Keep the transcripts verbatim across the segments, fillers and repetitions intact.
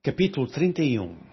Capítulo trinta e um.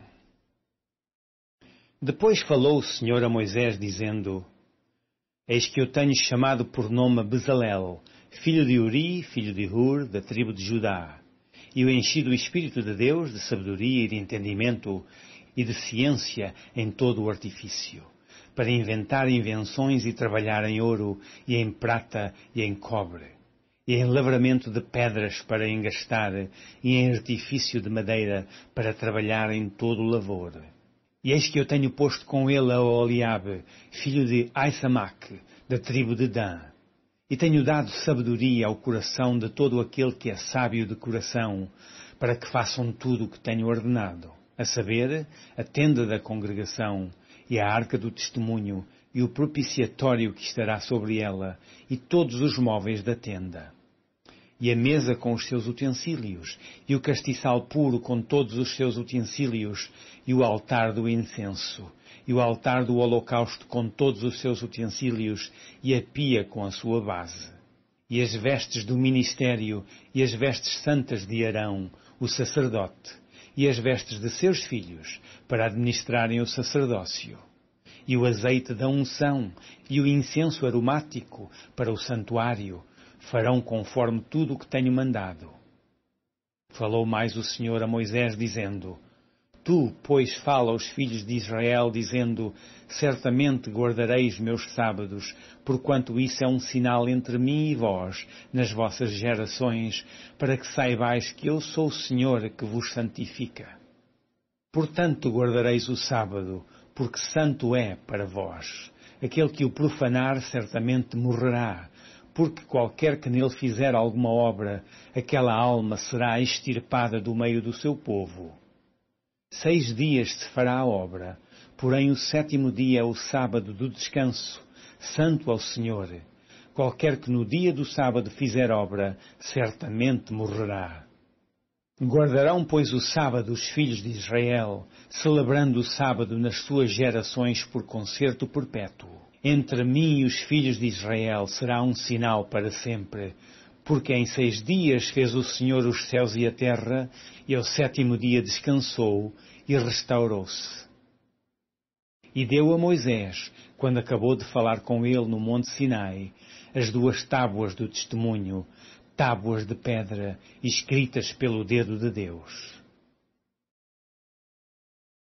Depois falou o Senhor a Moisés, dizendo: Eis que eu tenho chamado por nome Bezalel, filho de Uri, filho de Hur, da tribo de Judá, e o enchi do Espírito de Deus, de sabedoria e de entendimento, e de ciência em todo o artifício, para inventar invenções e trabalhar em ouro, e em prata, e em cobre, e em lavramento de pedras para engastar, e em artifício de madeira para trabalhar em todo o lavor. E eis que eu tenho posto com ele a Oliabe, filho de Ahisamaque, da tribo de Dan, e tenho dado sabedoria ao coração de todo aquele que é sábio de coração, para que façam tudo o que tenho ordenado, a saber, a tenda da congregação, e a arca do testemunho, e o propiciatório que estará sobre ela, e todos os móveis da tenda, e a mesa com os seus utensílios, e o castiçal puro com todos os seus utensílios, e o altar do incenso, e o altar do holocausto com todos os seus utensílios, e a pia com a sua base, e as vestes do ministério, e as vestes santas de Arão, o sacerdote, e as vestes de seus filhos, para administrarem o sacerdócio, e o azeite da unção, e o incenso aromático para o santuário, farão conforme tudo o que tenho mandado. Falou mais o Senhor a Moisés, dizendo: Tu, pois, fala aos filhos de Israel, dizendo: Certamente guardareis meus sábados, porquanto isso é um sinal entre mim e vós, nas vossas gerações, para que saibais que eu sou o Senhor que vos santifica. Portanto guardareis o sábado, porque santo é para vós. Aquele que o profanar certamente morrerá, porque qualquer que nele fizer alguma obra, aquela alma será extirpada do meio do seu povo. Seis dias se fará a obra, porém o sétimo dia é o sábado do descanso, santo ao Senhor. Qualquer que no dia do sábado fizer obra, certamente morrerá. Guardarão, pois, o sábado os filhos de Israel, celebrando o sábado nas suas gerações por concerto perpétuo. Entre mim e os filhos de Israel será um sinal para sempre, porque em seis dias fez o Senhor os céus e a terra, e ao sétimo dia descansou e restaurou-se. E deu a Moisés, quando acabou de falar com ele no monte Sinai, as duas tábuas do testemunho, tábuas de pedra, escritas pelo dedo de Deus.